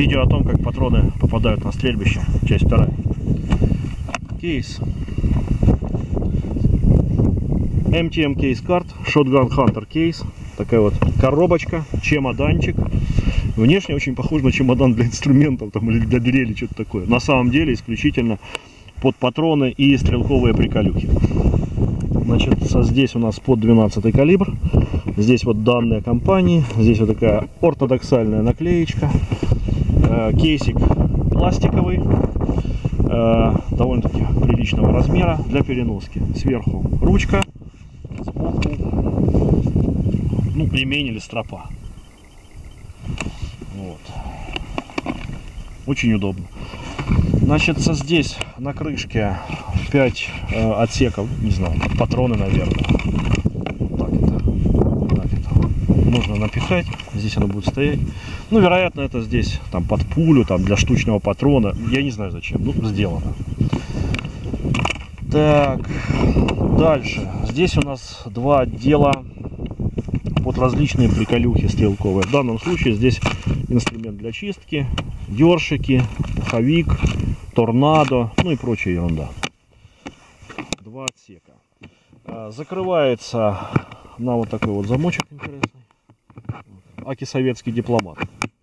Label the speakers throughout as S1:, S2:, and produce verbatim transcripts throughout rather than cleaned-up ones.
S1: Видео о том, как патроны попадают на стрельбище. Часть вторая. Кейс. эм ти эм Case Card, Shotgun Hunter Case. Такая вот коробочка, чемоданчик. Внешне очень похож на чемодан для инструментов там, или для дрели, что-то такое. На самом деле исключительно под патроны и стрелковые приколюхи. Значит, здесь у нас под двенадцатый калибр. Здесь вот данные компании. Здесь вот такая ортодоксальная наклеечка. Кейсик пластиковый. Довольно-таки приличного размера для переноски. Сверху ручка. Сбоку, ну, ремень или стропа. Вот. Очень удобно. Значит, здесь на крышке пять э, отсеков, не знаю, патроны, наверное. Вот так это. Вот так это. Можно напихать, здесь оно будет стоять. Ну, вероятно, это здесь там под пулю, там для штучного патрона. Я не знаю зачем, ну, сделано. Так, дальше. Здесь у нас два отдела под различные приколюхи стрелковые. В данном случае здесь инструмент для чистки, ёршики, пуховик, торнадо, ну и прочая ерунда. Два отсека. Закрывается на вот такой вот замочек интересный. Аки советский дипломат.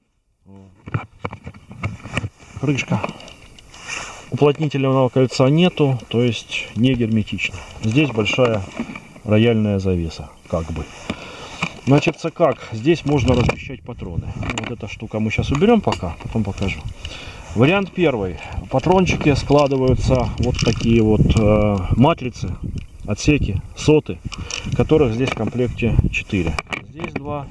S1: Крышка. Уплотнительного кольца нету, то есть не герметично. Здесь большая рояльная завеса, как бы. Значит, как? Здесь можно размещать патроны. Вот эта штука мы сейчас уберем пока, потом покажу. Вариант первый. Патрончики складываются вот такие вот э, матрицы, отсеки, соты, которых здесь в комплекте четыре. Здесь два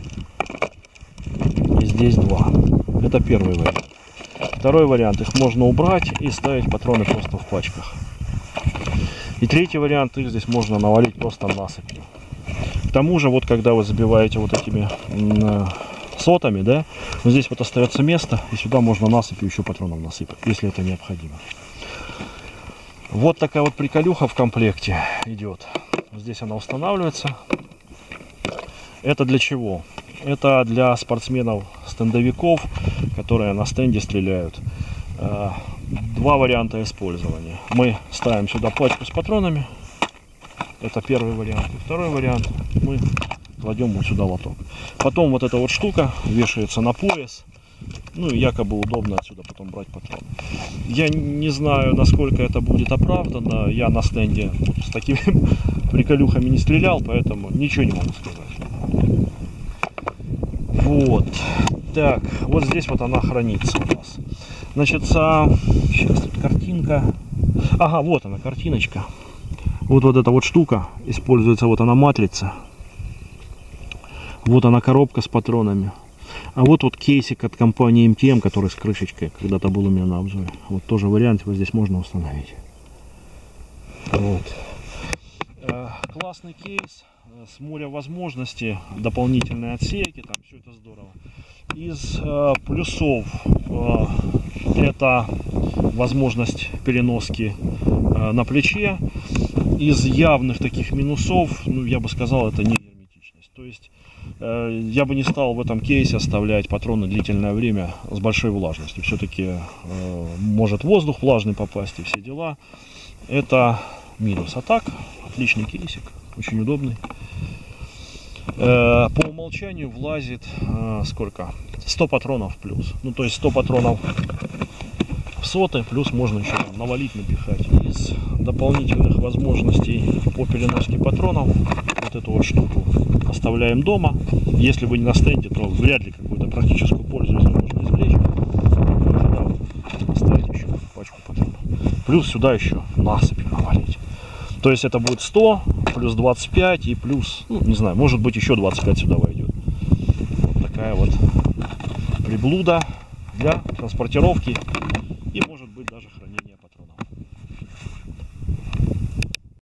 S1: и здесь два. Это первый вариант. Второй вариант. Их можно убрать и ставить патроны просто в пачках. И третий вариант. Их здесь можно навалить просто насыпью. К тому же, вот когда вы забиваете вот этими сотами, да, вот здесь вот остается место, и сюда можно насыпью еще патронов насыпать, если это необходимо. Вот такая вот приколюха в комплекте идет. Здесь она устанавливается. Это для чего? Это для спортсменов-стендовиков, которые на стенде стреляют. Два варианта использования. Мы ставим сюда пачку с патронами. Это первый вариант. И второй вариант. Мы кладем вот сюда лоток. Потом вот эта вот штука вешается на пояс. Ну и якобы удобно отсюда потом брать патроны. Я не знаю, насколько это будет оправдано. Я на стенде с такими приколюхами не стрелял, поэтому ничего не могу сказать. Вот. Так, вот здесь вот она хранится у нас. Значит, сейчас тут картинка. Ага, вот она, картиночка. Вот вот эта вот штука используется, вот она матрица. Вот она коробка с патронами. А вот вот кейсик от компании эм ти эм, который с крышечкой когда-то был у меня на обзоре. Вот тоже вариант вот здесь можно установить. Вот. Классный кейс, с моря возможностей, дополнительные отсеки, там все это здорово. Из э, плюсов э, это возможность переноски э, на плече. Из явных таких минусов, ну, я бы сказал, это не герметичность. То есть э, я бы не стал в этом кейсе оставлять патроны длительное время с большой влажностью. Все-таки э, может воздух влажный попасть и все дела. Это минус. А так, отличный кейсик, очень удобный. Э, по умолчанию влазит э, сколько? сто патронов плюс. Ну, то есть сто патронов в соты, плюс можно еще там навалить, напихать. Из дополнительных возможностей по переноске патронов вот эту вот штуку оставляем дома. Если вы не на стенде, то вряд ли какую-то практическую пользу из нее можно извлечь. Оставить еще пачку патронов. Плюс сюда еще насыпь навалить. То есть это будет сто, плюс двадцать пять и плюс, ну, не знаю, может быть еще двадцать пять сюда войдет. Вот такая вот приблуда для транспортировки